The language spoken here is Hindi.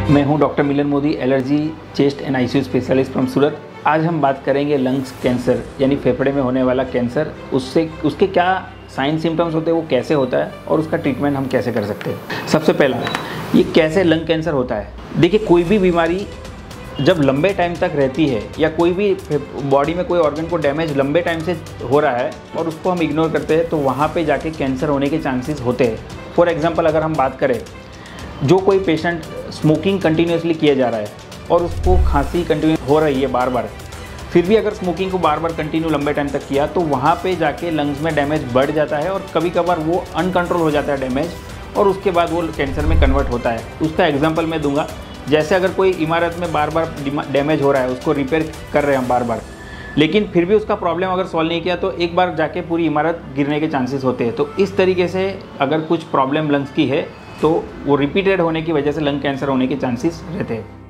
मैं हूं doctor Milan Modi, allergy chest and ICU specialist from Surat. आज हम बात करेंगे लंग्स कैंसर यानी फेफड़े में होने वाला कैंसर, उसके क्या साइन सिम्टम्स होते हैं, वो कैसे होता है और उसका ट्रीटमेंट हम कैसे कर सकते हैं। सबसे पहला, ये कैसे लंग कैंसर होता है। देखिए, कोई भी बीमारी जब लंबे टाइम तक रहती है या कोई भी बॉडी में कोई ऑर्गन को डैमेज लंबे टाइम से हो रहा है और उसको हम इग्नोर करते हैं तो वहाँ पे जाके कैंसर होने के चांसेस होते हैं। फॉर एग्जांपल, अगर हम बात करें, जो कोई पेशेंट स्मोकिंग कंटिन्यूसली किया जा रहा है और उसको खांसी कंटिन्यू हो रही है बार बार, फिर भी अगर स्मोकिंग को बार बार कंटिन्यू लंबे टाइम तक किया तो वहाँ पे जाके लंग्स में डैमेज बढ़ जाता है और कभी कभार वो अनकंट्रोल हो जाता है डैमेज और उसके बाद वो कैंसर में कन्वर्ट होता है। उसका एग्जांपल मैं दूंगा। जैसे अगर कोई इमारत में बार बार डैमेज हो रहा है, उसको रिपेयर कर रहे हैं हम बार बार, लेकिन फिर भी उसका प्रॉब्लम अगर सॉल्व नहीं किया तो एक बार जाके पूरी इमारत गिरने के चांसेस होते हैं। तो इस तरीके से अगर कुछ प्रॉब्लम लंग्स की है तो वो रिपीटेड होने की वजह से लंग कैंसर होने के चांसेस रहते हैं।